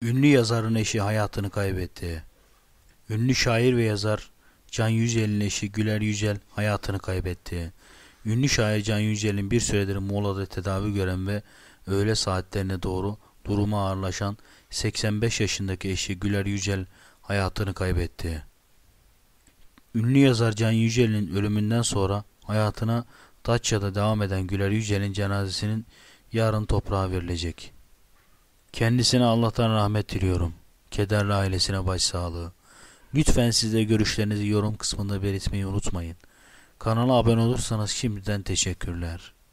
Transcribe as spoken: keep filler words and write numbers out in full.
Ünlü yazarın eşi hayatını kaybetti. Ünlü şair ve yazar Can Yücel'in eşi Güler Yücel hayatını kaybetti. Ünlü şair Can Yücel'in bir süredir Muğla'da tedavi gören ve öğle saatlerine doğru durumu ağırlaşan seksen beş yaşındaki eşi Güler Yücel hayatını kaybetti. Ünlü yazar Can Yücel'in ölümünden sonra hayatına Datça'da devam eden Güler Yücel'in cenazesinin yarın toprağa verilecek. Kendisine Allah'tan rahmet diliyorum. Kederli ailesine başsağlığı. Lütfen siz de görüşlerinizi yorum kısmında belirtmeyi unutmayın. Kanala abone olursanız şimdiden teşekkürler.